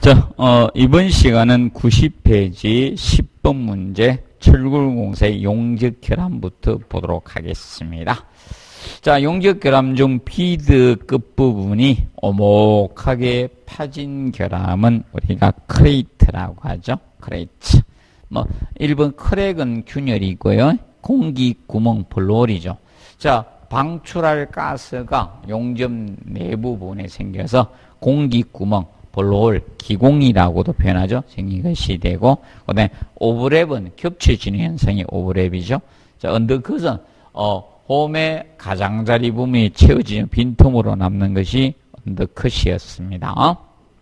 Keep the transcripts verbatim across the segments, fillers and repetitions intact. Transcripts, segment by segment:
자, 어, 이번 시간은 구십 페이지 십 번 문제 철골공사의 용적 결함부터 보도록 하겠습니다. 자, 용적 결함 중 비드 끝부분이 오목하게 파진 결함은 우리가 크레이트라고 하죠. 크레이트. 뭐, 일 번 크랙은 균열이고요. 공기 구멍 블로홀이죠. 자, 방출할 가스가 용접 내부 부분에 생겨서 공기 구멍 블로홀 기공이라고도 표현하죠. 생긴 것이 되고, 그 다음에 오버랩은 겹쳐지는 현상이 오버랩이죠. 자, 언더컷은, 어, 홈의 가장자리 부분이 채워지는 빈틈으로 남는 것이 언더컷이었습니다.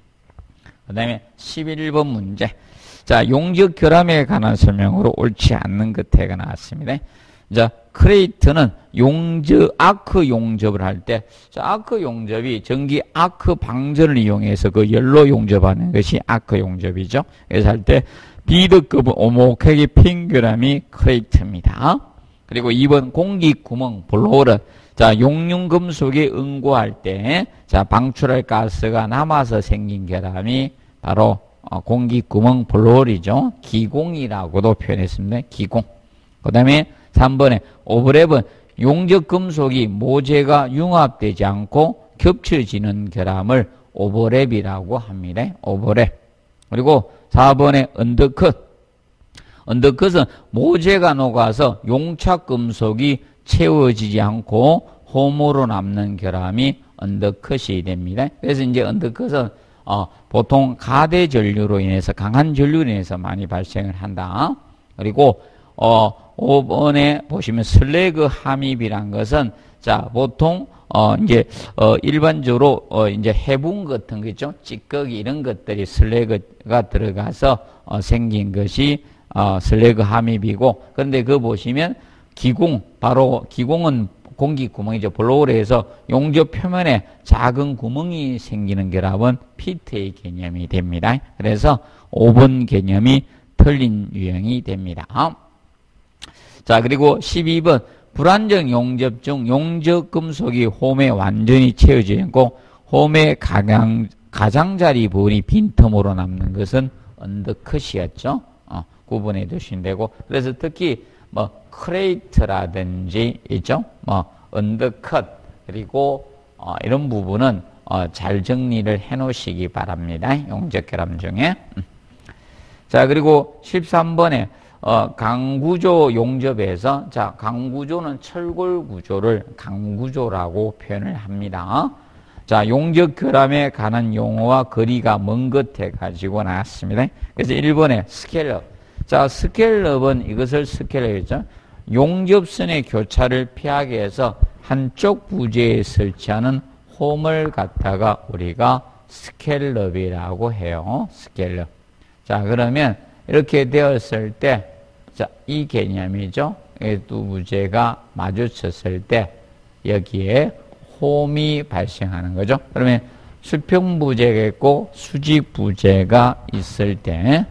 그 다음에 십일 번 문제. 자, 용적 결함에 관한 설명으로 옳지 않는 것태가 나왔습니다. 자, 크레이트는 용접, 아크 용접을 할 때, 자, 아크 용접이 전기 아크 방전을 이용해서 그 열로 용접하는 것이 아크 용접이죠. 그래서 할 때 비드급은 오목하게 핀 결함이 크레이트입니다. 그리고 이 번 공기 구멍 블로홀은, 자, 용융금속에 응고할 때, 자, 방출할 가스가 남아서 생긴 결함이 바로 어, 공기 구멍 블로홀이죠. 기공이라고도 표현했습니다. 기공. 그 다음에 삼 번에 오버랩은 용적 금속이 모재가 융합되지 않고 겹쳐지는 결함을 오버랩이라고 합니다. 오버랩. 그리고 사 번에 언더컷. 언더컷은 모재가 녹아서 용착 금속이 채워지지 않고 홈으로 남는 결함이 언더컷이 됩니다. 그래서 이제 언더컷은 어, 보통 가대 전류로 인해서, 강한 전류로 인해서 많이 발생을 한다. 그리고 어, 오 번에 보시면 슬래그 함입이란 것은, 자, 보통, 어, 이제, 어, 일반적으로, 어, 이제 해붕 같은 거 있죠? 찌꺼기 이런 것들이 슬래그가 들어가서, 어, 생긴 것이, 어, 슬래그 함입이고, 그런데 그거 보시면 기공, 바로 기공은 공기 구멍이죠. 블로우를 해서 용접 표면에 작은 구멍이 생기는 결함은 피트의 개념이 됩니다. 그래서 오 번 개념이 틀린 유형이 됩니다. 자, 그리고 십이 번 불안정 용접 중 용접 금속이 홈에 완전히 채워져 있고 홈의 가장, 가장자리 부분이 빈틈으로 남는 것은 언더컷이었죠. 어, 구분해 두시면 되고, 그래서 특히 뭐 크레이트라든지 있죠. 뭐 언더컷 그리고 어, 이런 부분은 어, 잘 정리를 해 놓으시기 바랍니다. 용적 결함 중에. 자, 그리고 십삼 번에 어, 강구조 용접에서, 자, 강구조는 철골 구조를 강구조라고 표현을 합니다. 자, 용적 결함에 관한 용어와 거리가 먼 것 해가지고 나왔습니다. 그래서 일 번에 스켈럽. 자, 스켈럽은 이것을 스켈럽이죠. 용접선의 교차를 피하기 위해서 한쪽 부재에 설치하는 홈을 갖다가 우리가 스켈럽이라고 해요. 스켈럽. 자, 그러면 이렇게 되었을 때, 자, 이 개념이죠. 두 부재가 마주쳤을 때 여기에 홈이 발생하는 거죠. 그러면 수평 부재가 있고 수직 부재가 있을 때,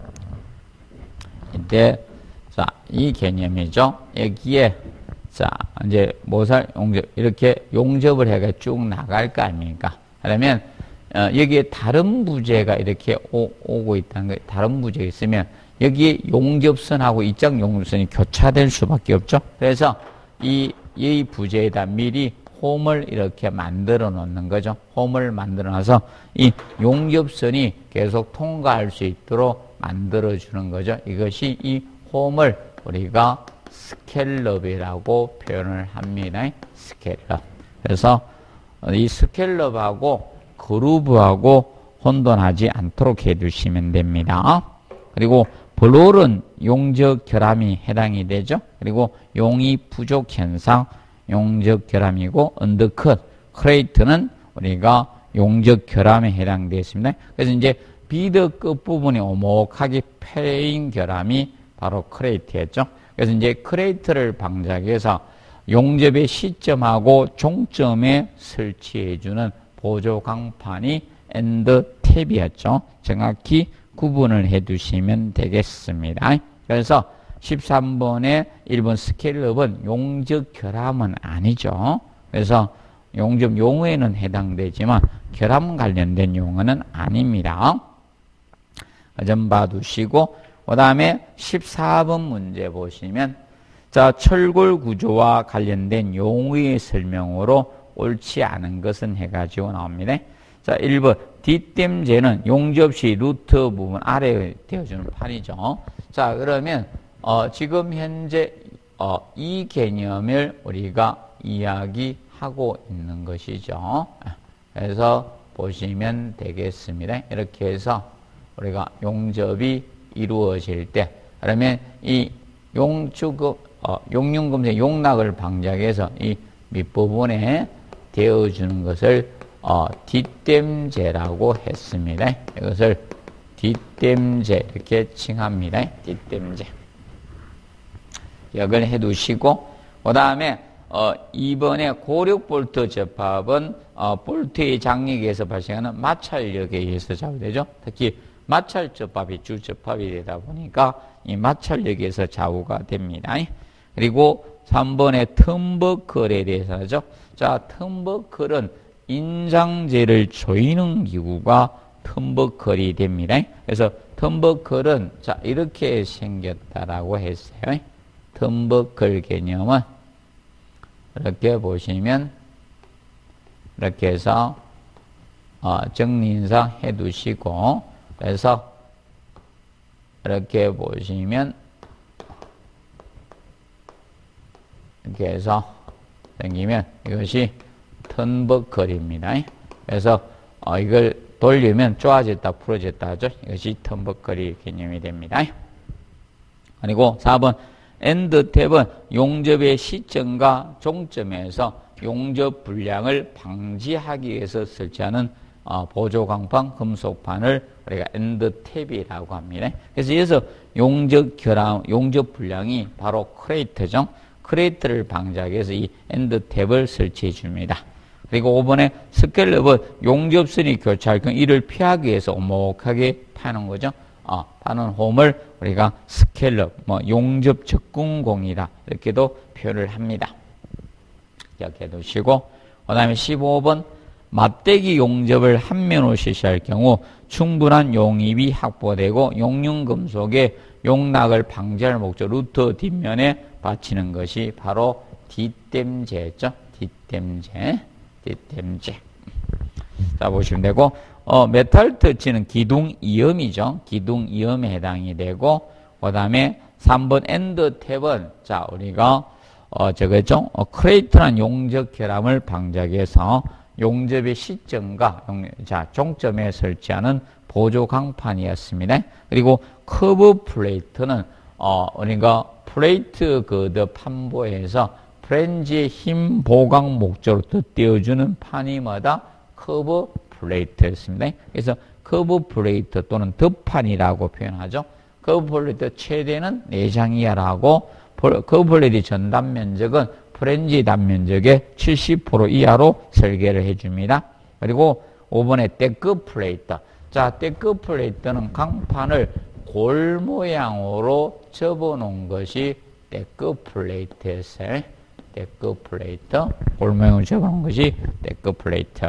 이때, 자, 이 개념이죠. 여기에, 자, 이제 모살 용접, 이렇게 용접을 해가 쭉 나갈 거 아닙니까? 그러면, 어, 여기에 다른 부재가 이렇게 오, 오고 있다는 거예요. 다른 부재가 있으면 여기에 용접선하고 이쪽 용접선이 교차될 수밖에 없죠. 그래서 이, 이 부재에다 미리 홈을 이렇게 만들어 놓는 거죠. 홈을 만들어 놔서 이 용접선이 계속 통과할 수 있도록 만들어 주는 거죠. 이것이 이 홈을 우리가 스켈럽이라고 표현을 합니다. 스켈럽. 그래서 이 스켈럽하고 그루브하고 혼돈하지 않도록 해두시면 됩니다. 그리고 블로홀은 용적 결함이 해당이 되죠. 그리고 용이 부족 현상, 용적 결함이고, 언더컷, 크레이트는 우리가 용적 결함에 해당되어 있습니다. 그래서 이제 비드 끝부분이 오목하게 패인 결함이 바로 크레이트였죠. 그래서 이제 크레이트를 방지하기 위해서 용접의 시점하고 종점에 설치해주는 보조 강판이 엔드 탭이었죠. 정확히 구분을 해 두시면 되겠습니다. 그래서 십삼 번에 일 번 스켈럽은 용적 결함은 아니죠. 그래서 용접 용어에는 해당되지만 결함 관련된 용어는 아닙니다. 그 점 봐두시고, 그 다음에 십사 번 문제 보시면, 자, 철골 구조와 관련된 용어의 설명으로 옳지 않은 것은 해가지고 나옵니다. 자, 일 번. 뒷댐제는 용접시 루트 부분 아래에 되어주는 판이죠. 자, 그러면, 어, 지금 현재, 어, 이 개념을 우리가 이야기하고 있는 것이죠. 그래서 보시면 되겠습니다. 이렇게 해서 우리가 용접이 이루어질 때, 그러면 이 용축, 어, 용융금속 용락을 방지하기 이 밑부분에 되어주는 것을 어, 뒷댐제라고 했습니다. 이것을 뒷댐제 이렇게 칭합니다. 뒷댐제. 기억을 해두시고, 그 다음에 어, 이번에 고력 볼트 접합은 어, 볼트의 장력에서 발생하는 마찰력에 의해서 좌우되죠. 특히 마찰 접합이 주 접합이 되다 보니까 이 마찰력에서 좌우가 됩니다. 그리고 삼 번에 텀버클에 대해서 하죠. 자, 텀버클은 인장제를 조이는 기구가 텀버클이 됩니다. 그래서 텀버클은 자, 이렇게 생겼다라고 했어요. 텀버클 개념은 이렇게 보시면 이렇게 해서 어, 정리인사 해두시고, 그래서 이렇게 보시면 이렇게 해서 생기면 이것이 텀버클입니다. 그래서 어, 이걸 돌리면 쪼아졌다 풀어졌다 하죠. 이것이 텀버클이 개념이 됩니다. 그리고 사 번 엔드탭은 용접의 시점과 종점에서 용접 불량을 방지하기 위해서 설치하는 어, 보조광판 금속판을 우리가 엔드탭이라고 합니다. 그래서 여기서 용접 결함, 용접 불량이 바로 크레이트죠. 크레이트를 방지하기 위해서 이 엔드탭을 설치해 줍니다. 그리고 오 번에 스켈럽은 용접선이 교차할 경우 이를 피하기 위해서 오목하게 파는 거죠. 어, 파는 홈을 우리가 스켈럽, 뭐 용접 접근공이다 이렇게도 표현을 합니다. 기억해 두시고, 그 다음에 십오 번 맞대기 용접을 한 면으로 실시할 경우 충분한 용입이 확보되고 용융금속의 용락을 방지할 목적 루트 뒷면에 받치는 것이 바로 뒷댐제죠. 뒷댐제, 뒷댐제. 자, 보시면 되고, 어, 메탈 터치는 기둥이염이죠. 기둥이염에 해당이 되고, 그 다음에 삼 번 엔드탭은, 자, 우리가, 어, 저거죠. 어, 크레이트란 용접 결함을 방지하기 위해서 용접의 시점과, 용, 자, 종점에 설치하는 보조 강판이었습니다. 그리고 커브 플레이트는, 어, 우리가 플레이트 그더 판보에서 프렌지의 힘 보강 목적으로 띄워주는 판이마다 커브 플레이트였습니다. 그래서 커브 플레이트 또는 덧판이라고 표현하죠. 커브 플레이트 최대는 네 장 이하라고, 커브 플레이트 전단 면적은 프렌지 단면적의 칠십 퍼센트 이하로 설계를 해줍니다. 그리고 오 번에 데크 플레이트. 자, 데크 플레이트는 강판을 골 모양으로 접어놓은 것이 데크 플레이트였어요. 데크 플레이트. 골 모양으로 접어놓은 것이 데크 플레이트.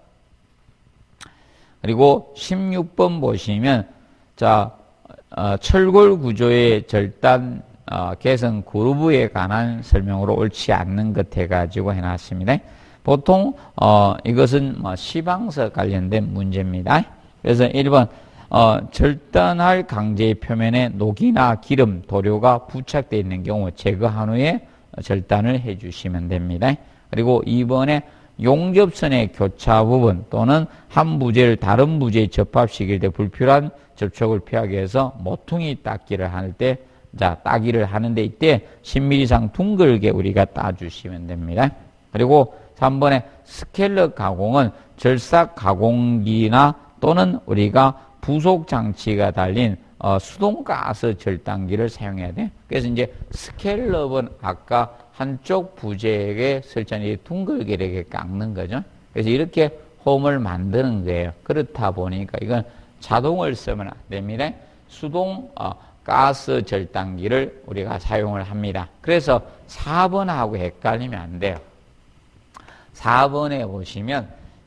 그리고 십육 번 보시면, 자, 어, 철골 구조의 절단, 어, 개선 그루브에 관한 설명으로 옳지 않는 것 해가지고 해놨습니다. 보통, 어, 이것은 뭐 시방서 관련된 문제입니다. 그래서 일 번, 어, 절단할 강제의 표면에 녹이나 기름, 도료가 부착되어 있는 경우 제거한 후에 절단을 해주시면 됩니다. 그리고 이 번에 용접선의 교차 부분 또는 한 부재를 다른 부재에 접합시킬 때 불필요한 접촉을 피하기 위해서 모퉁이 닦기를 할 때, 자, 따기를 하는데 이때 십 밀리미터 이상 둥글게 우리가 따주시면 됩니다. 그리고 삼 번에 스켈러 가공은 절삭 가공기나 또는 우리가 부속 장치가 달린 어, 수동가스 절단기를 사용해야 돼. 그래서 이제 스켈럽은 아까 한쪽 부재에게 설정이 둥글게 이렇게 깎는 거죠. 그래서 이렇게 홈을 만드는 거예요. 그렇다 보니까 이건 자동을 쓰면 안 됩니다. 수동 어, 가스 절단기를 우리가 사용을 합니다. 그래서 사 번하고 헷갈리면 안 돼요. 사 번에 보시면,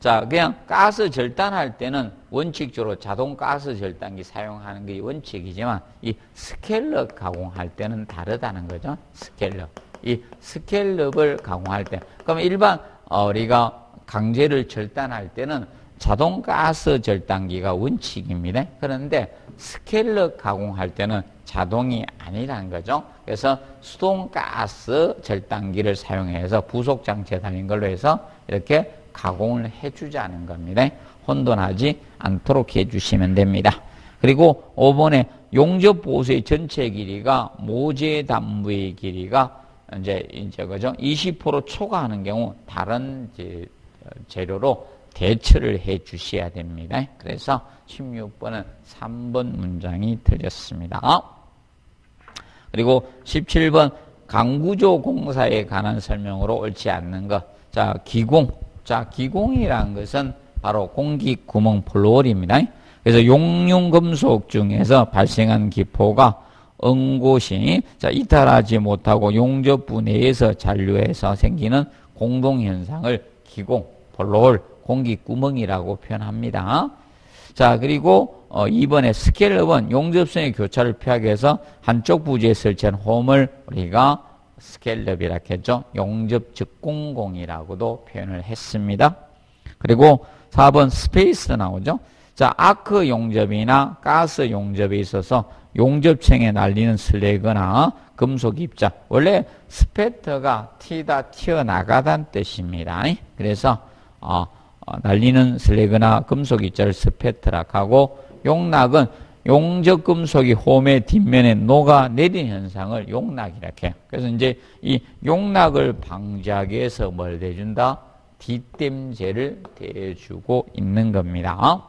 자, 그냥 가스 절단할 때는 원칙적으로 자동 가스 절단기 사용하는 게 원칙이지만 이 스켈럽 가공할 때는 다르다는 거죠. 스켈럽. 이 스켈럽을 가공할 때. 그럼 일반 어, 우리가 강제를 절단할 때는 자동 가스 절단기가 원칙입니다. 그런데 스켈럽 가공할 때는 자동이 아니라는 거죠. 그래서 수동 가스 절단기를 사용해서 부속 장치에 달린 걸로 해서 이렇게 가공을 해주자는 겁니다. 혼돈하지 않도록 해주시면 됩니다. 그리고 오 번에 용접 보수의 전체 길이가 모재 단부의 길이가 이제 이제 그죠 이십 퍼센트 초과하는 경우 다른 이제 재료로 대처를 해 주셔야 됩니다. 그래서 십육 번은 삼 번 문장이 틀렸습니다. 그리고 십칠 번 강구조 공사에 관한 설명으로 옳지 않는 것. 자, 기공. 자, 기공이라는 것은 바로 공기구멍 플로어입니다. 그래서 용융금속 중에서 발생한 기포가 응고시, 자, 이탈하지 못하고 용접부 내에서 잔류해서 생기는 공동현상을 기공, 플로어, 공기구멍이라고 표현합니다. 자, 그리고 어, 이 번에 스켈럽은 용접선의 교차를 피하기 위해서 한쪽 부지에 설치한 홈을 우리가 스켈럽이라 했죠. 용접 적공공이라고도 표현을 했습니다. 그리고 사 번 스페이스 나오죠. 자, 아크 용접이나 가스 용접에 있어서 용접층에 날리는 슬래그나 금속 입자. 원래 스패터가 튀다 튀어나가다는 뜻입니다. 그래서 어, 어, 날리는 슬래그나 금속 입자를 스패터라 하고 용락은 용접 금속이 홈의 뒷면에 녹아내린 현상을 용락이라 해요. 그래서 이제 이 용락을 방지하기 위해서 뭘 대준다? 뒷댐재를 대주고 있는 겁니다.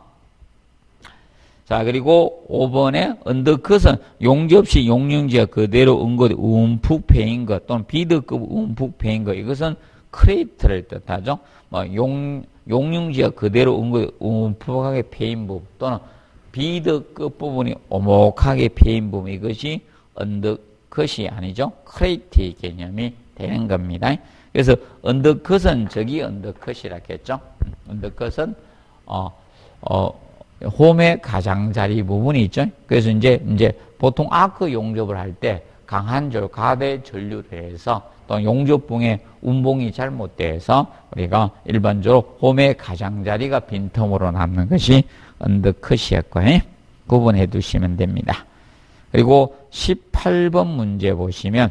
자, 그리고 오 번에 언더컷은 용접 시 용융지가 그대로 은곳 움푹 패인 것 또는 비드급 움푹 패인 것. 이것은 크레이트를 뜻하죠. 뭐 용, 용융지가 그대로 은곳 움푹하게 패인 부분 또는 비드 끝부분이 오목하게 패인 부분. 이것이 언더컷이 아니죠. 크레이트의 개념이 되는 겁니다. 그래서 언더컷은 저기 언더컷이라 했죠. 언더컷은 어, 어, 홈의 가장자리 부분이 있죠. 그래서 이제, 이제 보통 아크 용접을 할 때 강한 절, 가대 전류를 해서 또 용접봉의 운봉이 잘못돼서 우리가 일반적으로 홈의 가장자리가 빈틈으로 남는 것이 언더컷이었고요. 구분해 두시면 됩니다. 그리고 십팔 번 문제 보시면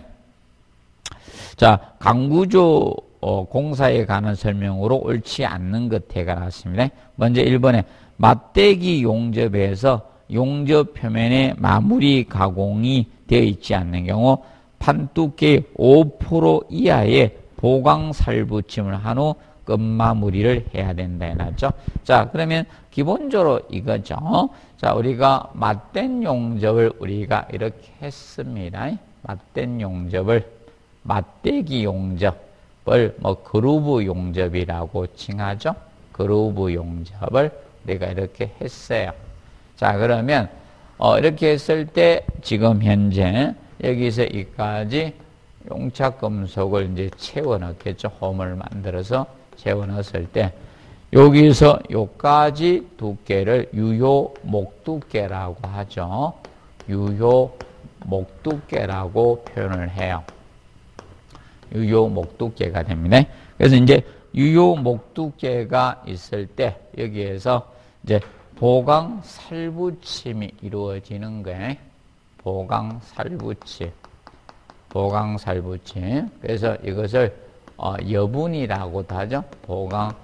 자, 강구조 어, 공사에 관한 설명으로 옳지 않는 것해가 나왔습니다. 먼저 일 번에 맞대기 용접에서 용접 표면에 마무리 가공이 되어 있지 않는 경우 판두께 오 퍼센트 이하의 보강살붙임을 한 후 끝마무리를 해야 된다 해놨죠. 자, 그러면 기본적으로 이거죠. 자, 우리가 맞댄 용접을 우리가 이렇게 했습니다. 맞댄 용접을 맞대기 용접을 뭐 그루브 용접이라고 칭하죠. 그루브 용접을 우리가 이렇게 했어요. 자, 그러면 어, 이렇게 했을 때 지금 현재 여기서 여기까지 용착금속을 이제 채워 넣겠죠. 홈을 만들어서 채워 넣었을 때 여기서 요까지 두께를 유효 목두께라고 하죠. 유효 목두께라고 표현을 해요. 유효 목두께가 됩니다. 그래서 이제 유효 목두께가 있을 때 여기에서 이제 보강 살붙임이 이루어지는 거예요. 보강 살붙임. 보강 살붙임. 그래서 이것을 어, 여분이라고도 하죠. 보강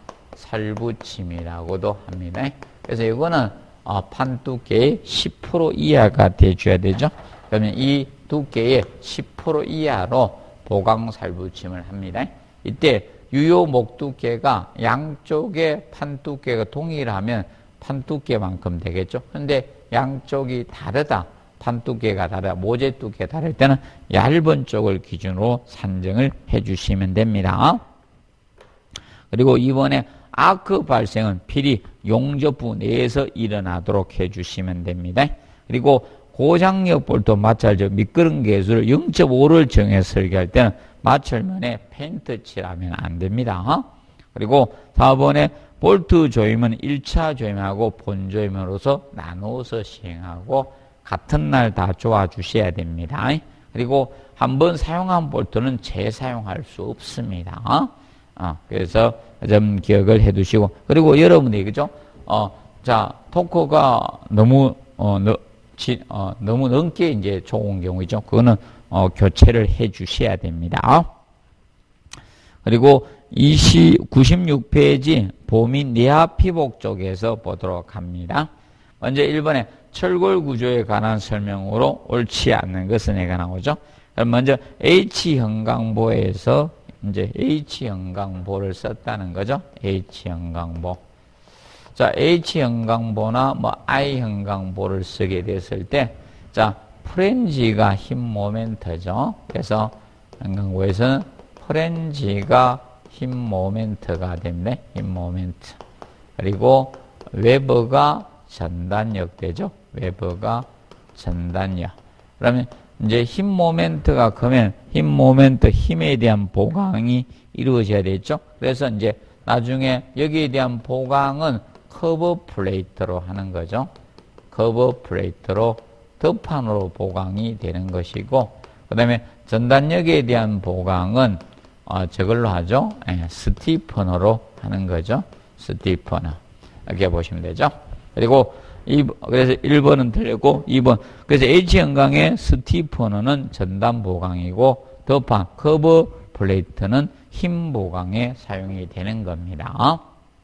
살붙임이라고도 합니다. 그래서 이거는 어, 판 두께의 십 퍼센트 이하가 돼줘야 되죠. 그러면 이 두께의 십 퍼센트 이하로 보강 살붙임을 합니다. 이때 유효 목 두께가 양쪽의 판 두께가 동일하면 판 두께만큼 되겠죠. 근데 양쪽이 다르다. 판 두께가 다르다. 모재 두께 다를 때는 얇은 쪽을 기준으로 산정을 해 주시면 됩니다. 그리고 이번에 아크 발생은 필히 용접부 내에서 일어나도록 해 주시면 됩니다. 그리고 고장력 볼트 마찰적 미끄럼 계수를 영 점 오를 정해서 설계할 때는 마찰면에 페인트 칠하면 안 됩니다. 그리고 사 번에 볼트 조임은 일 차 조임하고 본 조임으로서 나누어서 시행하고 같은 날 다 조아 주셔야 됩니다. 그리고 한번 사용한 볼트는 재사용할 수 없습니다. 어, 그래서 좀 기억을 해 두시고, 그리고 여러분들이, 그죠? 어, 자, 토크가 너무, 어, 너, 지, 어, 너무 넘게 이제 좋은 경우이죠. 그거는, 어, 교체를 해 주셔야 됩니다. 그리고 구십육 페이지 보민 내하 피복 쪽에서 보도록 합니다. 먼저 일 번에 철골 구조에 관한 설명으로 옳지 않는 것은 얘가 나오죠. 그럼 먼저 H형광보에서 이제 H형광보를 썼다는 거죠. H형광보. 자, H형광보나 뭐 I형광보를 쓰게 됐을 때, 자, 프렌지가 힘 모멘트죠. 그래서 형광보에서는 프렌지가 힘 모멘트가 됩니다. 힘 모멘트. 그리고 웨버가 전단력 되죠. 웨버가 전단력. 그러면 이제 힘 모멘트가 크면 힘 모멘트 힘에 대한 보강이 이루어져야 되죠. 그래서 이제 나중에 여기에 대한 보강은 커브 플레이트로 하는 거죠. 커브 플레이트로 덧판으로 보강이 되는 것이고, 그 다음에 전단력에 대한 보강은 어, 저걸로 하죠. 예, 스티퍼너로 하는 거죠. 스티퍼너. 이렇게 보시면 되죠. 그리고 이, 그래서 일 번은 틀렸고 이 번. 그래서 H형광의 스티퍼너는 전단 보강이고 덧판 커브 플레이트는 힘 보강에 사용이 되는 겁니다.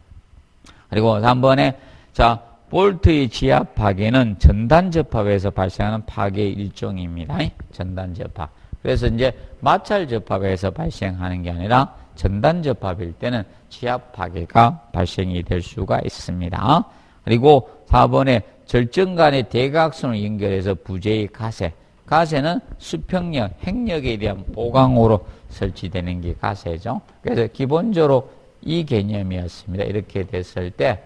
그리고 삼 번에 자, 볼트의 지압 파괴는 전단 접합에서 발생하는 파괴의 일종입니다. 전단 접합. 그래서 이제 마찰 접합에서 발생하는 게 아니라 전단 접합일 때는 지압 파괴가 발생이 될 수가 있습니다. 그리고 사 번에 절정 간의 대각선을 연결해서 부재의 가세. 가세는 수평력, 핵력에 대한 보강으로 설치되는 게 가세죠. 그래서 기본적으로 이 개념이었습니다. 이렇게 됐을 때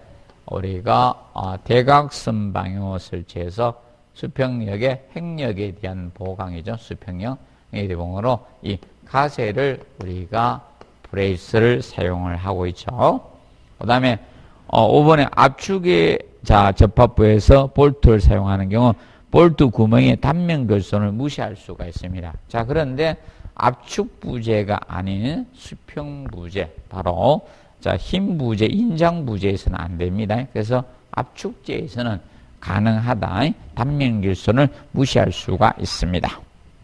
우리가 대각선 방향으로 설치해서 수평력의 핵력에 대한 보강이죠. 수평력. 이 대봉으로 이 가세를 우리가 브레이스를 사용을 하고 있죠. 그 다음에 어, 오 번에 압축의 자 접합부에서 볼트를 사용하는 경우 볼트 구멍의 단면 결손을 무시할 수가 있습니다. 자, 그런데 압축 부재가 아닌 수평 부재, 바로 자 힘 부재, 인장 부재에서는 안 됩니다. 그래서 압축재에서는 가능하다. 단면 결손을 무시할 수가 있습니다.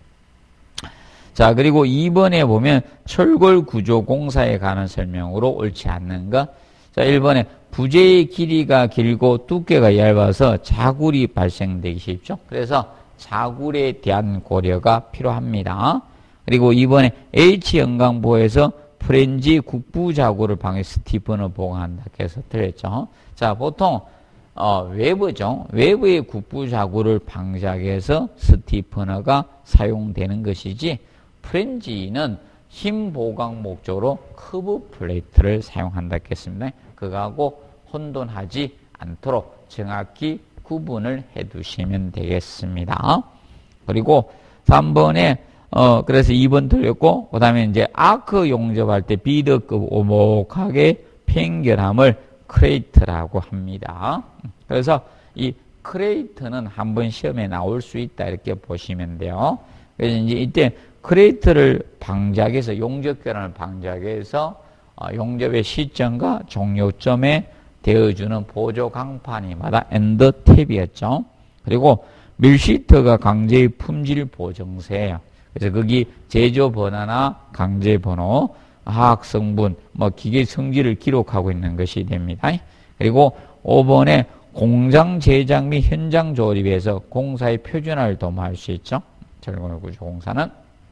자, 그리고 이 번에 보면 철골 구조 공사에 관한 설명으로 옳지 않는 것. 자, 일 번에 부재의 길이가 길고 두께가 얇아서 자굴이 발생되기 쉽죠. 그래서 자굴에 대한 고려가 필요합니다. 그리고 이 번에 H형광보에서 프렌지 국부 자굴을 방해 스티퍼너 보강한다 해서 틀렸죠. 자, 보통 어, 외부죠. 외부의 국부 자굴을 방지하기 위해서 스티퍼너가 사용되는 것이지, 프렌지는 힘 보강 목적으로 커브 플레이트를 사용한다 했습니다. 그거하고 혼돈하지 않도록 정확히 구분을 해 두시면 되겠습니다. 그리고 삼 번에 어 그래서 이 번 틀렸고, 그 다음에 이제 아크 용접할 때 비드급 오목하게 편결함을 크레이트라고 합니다. 그래서 이 크레이트는 한번 시험에 나올 수 있다 이렇게 보시면 돼요. 그래서 이제 이때 크레이트를 방지하기 위해서, 용접 결함을 방지하기 위해서 용접의 시점과 종료점에 되어주는 보조 강판이마다 엔드 탭이었죠. 그리고 밀시트가 강제의 품질 보정세예요. 그래서 거기 제조 번호나 강제 번호, 화학 성분, 뭐 기계 성질을 기록하고 있는 것이 됩니다. 그리고 오 번에 공장 제작 및 현장 조립에서 공사의 표준화를 도모할 수 있죠. 철골구조 공사는.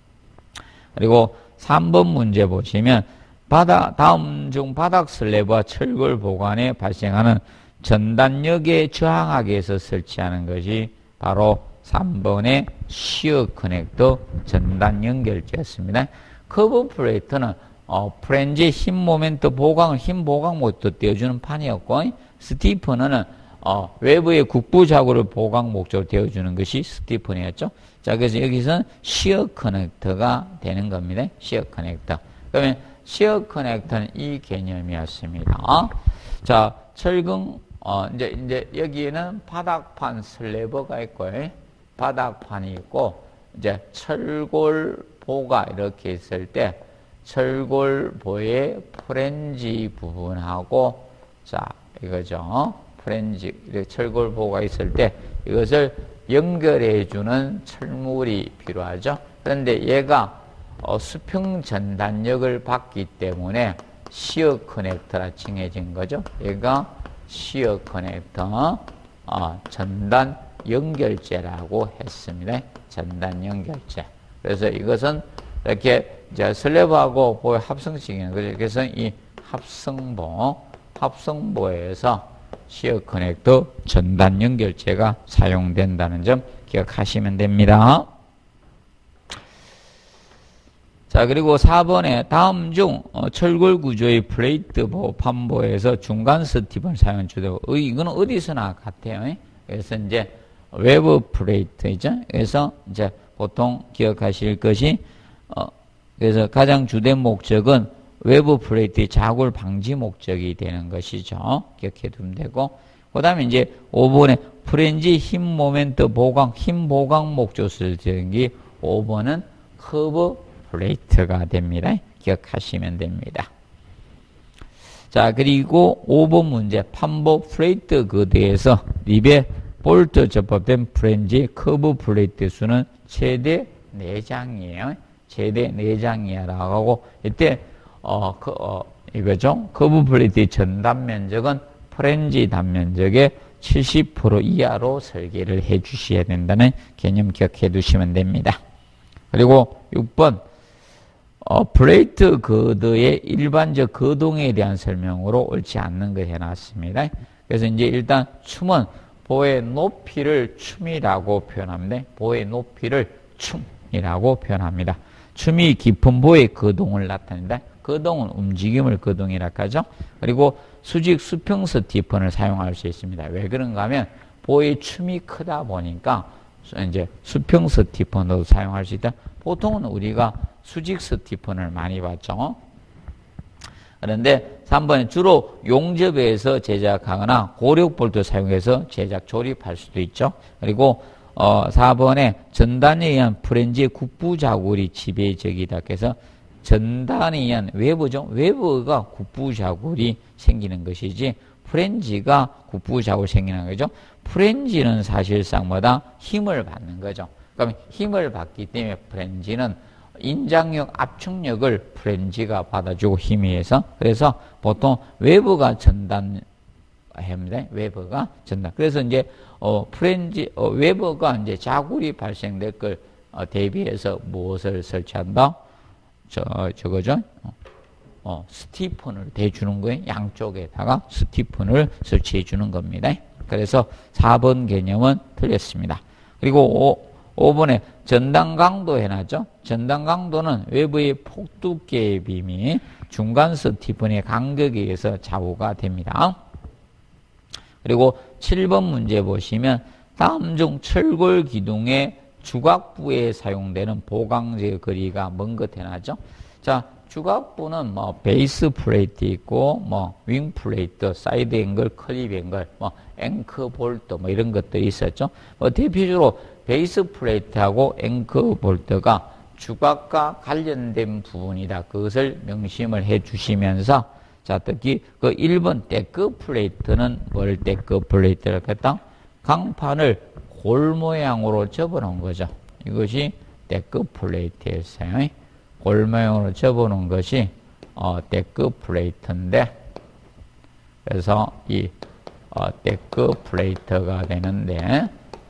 그리고 삼 번 문제 보시면 바닥, 다음 중 바닥 슬래브와 철골 보관에 발생하는 전단력에 저항하기 위해서 설치하는 것이 바로 삼 번의 시어 커넥터 전단 연결제였습니다. 커브 플레이트는 어, 프렌지 힘 모멘트 보강을 힘 보강 모드 띄워주는 판이었고, 스티퍼너는 어, 외부의 국부 자구를 보강 목적으로 띄워주는 것이 스티퍼너였죠. 자, 그래서 여기서는 시어 커넥터가 되는 겁니다. 시어 커넥터. 그러면 시어 커넥터는 이 개념이었습니다. 자, 철근, 어, 이제, 이제 여기에는 바닥판 슬래버가 있고, 바닥판이 있고, 이제 철골보가 이렇게 있을 때, 철골보의 프렌지 부분하고, 자, 이거죠. 프렌지, 철골보가 있을 때, 이것을 연결해주는 철물이 필요하죠. 그런데 얘가 어, 수평 전단력을 받기 때문에 시어 커넥터라 칭해진 거죠. 얘가 시어 커넥터, 어, 전단 연결제라고 했습니다. 전단 연결제. 그래서 이것은 이렇게 이제 슬래브하고 보의 합성식이는 거죠. 그래서 이 합성보, 합성보에서 시어 커넥터 전단 연결제가 사용된다는 점 기억하시면 됩니다. 자, 그리고 사 번에 다음 중 어, 철골 구조의 플레이트 보, 판보에서 중간 스티븐을 사용한 주되고, 어, 이거는 어디서나 같아요. 그래서 이제 외부 플레이트이죠. 그래서 이제 보통 기억하실 것이 어, 그래서 가장 주된 목적은 외부 플레이트의 자굴 방지 목적이 되는 것이죠. 기억해 두면 되고, 그 다음에 이제 오 번에 프렌지 힘 모멘트 보강, 힘 보강 목조 설정기 오 번은 커브 플레이트가 됩니다. 기억하시면 됩니다. 자, 그리고 오 번 문제 판보 플레이트 거드에서 립에 볼트 접합된 프렌지 커브 플레이트 수는 최대 네 장이에요. 최대 네 장이라고 하고, 이때 어, 그, 어, 이거죠. 커브 플레이트의 전단 면적은 프렌지 단면적의 칠십 퍼센트 이하로 설계를 해 주셔야 된다는 개념 기억해 두시면 됩니다. 그리고 육 번 어, 플레이트 거드의 일반적 거동에 대한 설명으로 옳지 않는 거 해놨습니다. 그래서 이제 일단 춤은 보의 높이를 춤이라고 표현합니다. 보의 높이를 춤이라고 표현합니다. 춤이 깊은 보의 거동을 나타낸다. 거동은 움직임을 거동이라 하죠. 그리고 수직 수평 스티펀을 사용할 수 있습니다. 왜 그런가 하면 보의 춤이 크다 보니까 이제 수평 스티펀도 사용할 수 있다. 보통은 우리가 수직 스티펀을 많이 봤죠. 그런데 삼 번에 주로 용접에서 제작하거나 고력 볼트 사용해서 제작 조립할 수도 있죠. 그리고 어, 사 번에 전단에 의한 프렌지의 국부 자굴이 지배적이다. 그래서 전단에 의한 외부죠. 외부가 국부 자굴이 생기는 것이지 프렌지가 국부 자굴이 생기는 거죠. 프렌지는 사실상 뭐다? 힘을 받는 거죠. 그러면 힘을 받기 때문에 프렌지는 인장력, 압축력을 프렌지가 받아주고 힘에 의해서, 그래서 보통 외부가 전단합니다. 외부가 전단. 그래서 이제 어 프렌지 어, 외부가 이제 자굴이 발생될 걸 어, 대비해서 무엇을 설치한다? 저 저거죠. 어, 어 스티펀을 대주는 거예요. 양쪽에다가 스티펀을 설치해 주는 겁니다. 그래서 사 번 개념은 틀렸습니다. 그리고 오 번에 전단 강도 해놨죠. 전단 강도는 외부의 폭두께의 빔이 중간 스티펀의 간격에 의해서 좌우가 됩니다. 그리고 칠 번 문제 보시면 다음 중 철골 기둥의 주각부에 사용되는 보강제 거리가 먼 것 해놨죠. 자, 주각부는 뭐 베이스 플레이트 있고 뭐 윙 플레이트, 사이드 앵글, 클립 앵글, 뭐 앵커 볼트 뭐 이런 것들이 있었죠. 뭐 대표적으로 베이스 플레이트하고 앵커 볼트가 주각과 관련된 부분이다. 그것을 명심을 해 주시면서, 자, 특히 그 일 번 데크 플레이트는 뭘 데크 플레이트라고 했다? 강판을 골 모양으로 접어 놓은 거죠. 이것이 데크 플레이트였어요. 골 모양으로 접어 놓은 것이 어, 데크 플레이트인데, 그래서 이 어, 데크 플레이트가 되는데,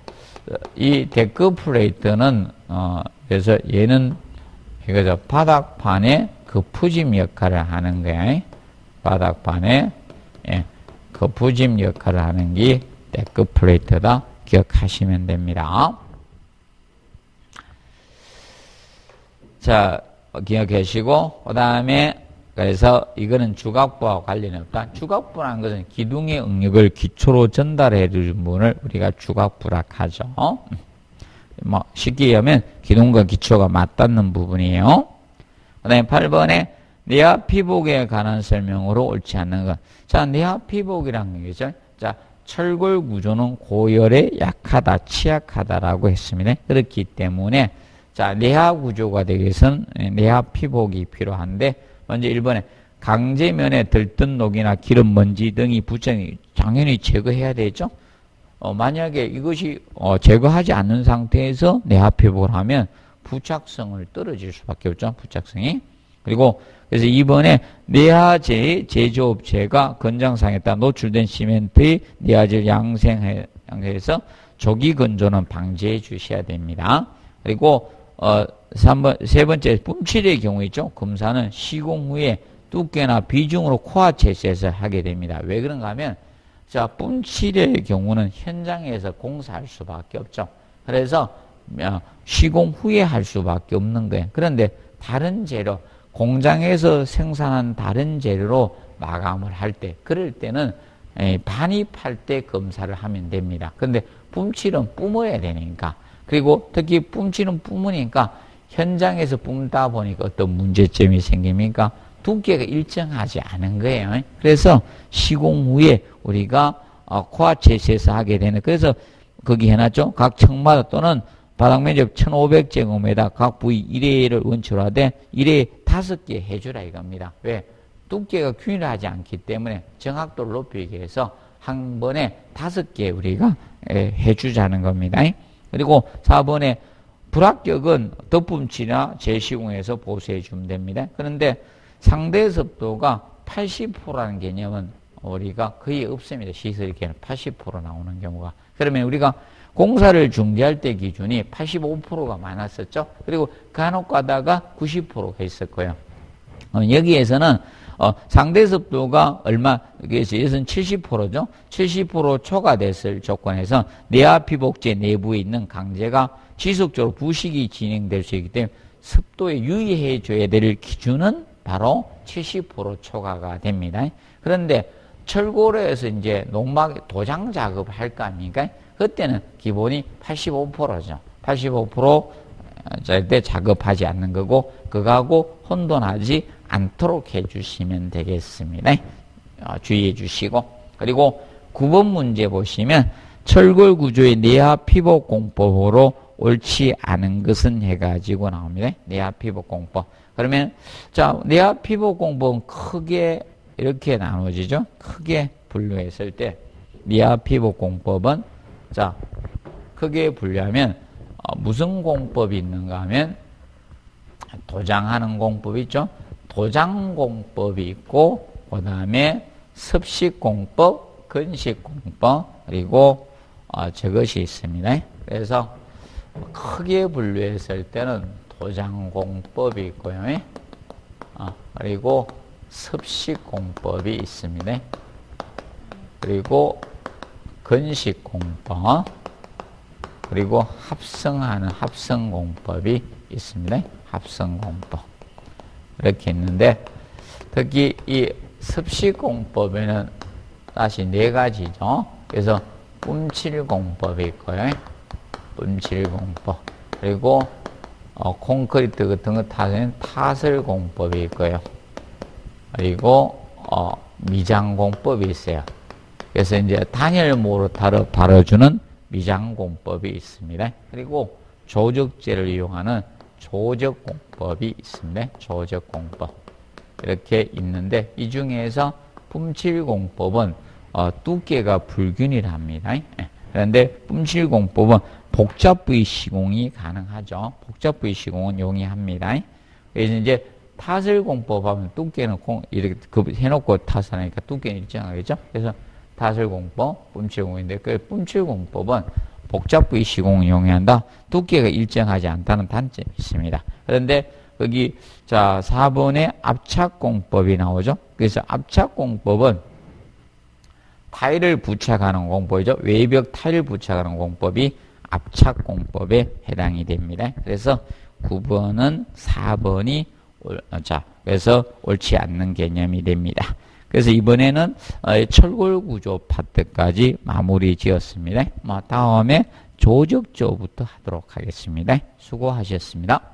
이 데크 플레이트는 어, 그래서 얘는 이거죠. 바닥판에 그 푸짐 역할을 하는 거야. 바닥판에 예, 그 푸짐 역할을 하는 게 데크 플레이트다. 기억하시면 됩니다. 자, 기억하시고, 그 다음에 그래서 이거는 주각부와 관련이 없다. 주각부라는 것은 기둥의 응력을 기초로 전달해 주는 부분을 우리가 주각부라 하죠. 어? 뭐 쉽게 얘기하면 기둥과 기초가 맞닿는 부분이에요. 그 다음에 팔 번에 내하 피복에 관한 설명으로 옳지 않는 것. 자, 내하 피복이라는 거죠. 자, 철골 구조는 고열에 약하다, 취약하다라고 했습니다. 그렇기 때문에 자, 내하 구조가 되기 위해서는 내하 피복이 필요한데, 먼저 일 번에 강제면에 들뜬 녹이나 기름, 먼지 등이 부착이 당연히 제거해야 되죠. 어, 만약에 이것이 어, 제거하지 않는 상태에서 내하 피복을 하면 부착성을 떨어질 수밖에 없죠. 부착성이. 그리고 그래서 이번에 내하재 제조업체가 건장상에 따라 노출된 시멘트의 내하재를 양생해, 양생해서 조기 건조는 방지해 주셔야 됩니다. 그리고 어, 삼 번, 세 번째 뿜칠의 경우 있죠. 검사는 시공 후에 두께나 비중으로 코아 채취해서 하게 됩니다. 왜 그런가 하면 자, 뿜칠의 경우는 현장에서 공사할 수밖에 없죠. 그래서 시공 후에 할 수밖에 없는 거예요. 그런데 다른 재료, 공장에서 생산한 다른 재료로 마감을 할 때, 그럴 때는 반입할 때 검사를 하면 됩니다. 그런데 뿜칠은 뿜어야 되니까, 그리고 특히 뿜칠은 뿜으니까 현장에서 뿜다 보니까 어떤 문제점이 생깁니까? 두께가 일정하지 않은 거예요. 그래서 시공 후에 우리가 코아 채취해서 하게 되는, 그래서 거기 해놨죠. 각 층마다 또는 바닥 면적 천오백 제곱미터 각 부위 일 회를 원칙으로 하되 일 회에 다섯 개 해주라 이겁니다. 왜? 두께가 균일하지 않기 때문에 정확도를 높이기 위해서 한 번에 다섯 개 우리가 해주자는 겁니다. 그리고 사 번에 불합격은 덧품칠이나 재시공에서 보수해 주면 됩니다. 그런데 상대 습도가 팔십 퍼센트라는 개념은 우리가 거의 없습니다. 시설 개념 팔십 퍼센트 나오는 경우가. 그러면 우리가 공사를 중지할 때 기준이 팔십오 퍼센트가 많았었죠. 그리고 간혹 가다가 구십 퍼센트가 있었고요. 어, 여기에서는 어, 상대 습도가 얼마, 여기서는 칠십 퍼센트죠. 칠십 퍼센트 초과됐을 조건에서 내하 피복재 내부에 있는 강제가 지속적으로 부식이 진행될 수 있기 때문에 습도에 유의해 줘야 될 기준은 바로 칠십 퍼센트 초과가 됩니다. 그런데 철골에서 이제 농막 도장 작업을 할 거 아닙니까? 그때는 기본이 팔십오 퍼센트죠. 팔십오 퍼센트 절대 작업하지 않는 거고, 그거하고 혼돈하지 않도록 해주시면 되겠습니다. 어, 주의해 주시고. 그리고 구 번 문제 보시면 철골 구조의 내하 피복 공법으로 옳지 않은 것은 해가지고 나옵니다. 내하 피복 공법. 그러면 자, 내하 피복 공법은 크게 이렇게 나눠지죠. 크게 분류했을 때 내하 피복 공법은 자, 크게 분류하면 어, 무슨 공법이 있는가 하면 도장하는 공법이 있죠. 도장 공법이 있고, 그 다음에 습식 공법, 건식 공법, 그리고 어, 저것이 있습니다. 그래서 크게 분류했을 때는 도장 공법이 있고요. 어, 그리고 습식 공법이 있습니다. 그리고 건식 공법, 그리고 합성하는 합성 공법이 있습니다. 합성 공법. 이렇게 있는데, 특히 이 습식 공법에는 다시 네 가지죠. 그래서 뿜칠 공법이 있고요. 뿜칠 공법. 그리고 어, 콘크리트 같은 거 타는 타설 공법이 있고요. 그리고 어, 미장 공법이 있어요. 그래서 이제 단열 모르타르 바르주는 미장 공법이 있습니다. 그리고 조적제를 이용하는 조적 공법이 있습니다. 조적 공법. 이렇게 있는데, 이 중에서 뿜칠 공법은 어, 두께가 불균일합니다. 그런데 뿜칠 공법은 복잡 부위 시공이 가능하죠. 복잡 부위 시공은 용이합니다. 그래서 이제 타설 공법 하면 두께는 이렇게 해놓고 타설하니까 두께는 일정하겠죠. 그래서 타설 공법, 뿜칠 공법인데, 그 뿜칠 공법은 복잡 부위 시공을 용이한다. 두께가 일정하지 않다는 단점이 있습니다. 그런데 거기 자 사 번에 압착 공법이 나오죠. 그래서 압착 공법은 타일을 부착하는 공법이죠. 외벽 타일을 부착하는 공법이 압착 공법에 해당이 됩니다. 그래서 구 번은 사 번이 자 그래서 옳지 않는 개념이 됩니다. 그래서 이번에는 철골 구조 파트까지 마무리 지었습니다. 다음에 조적조부터 하도록 하겠습니다. 수고하셨습니다.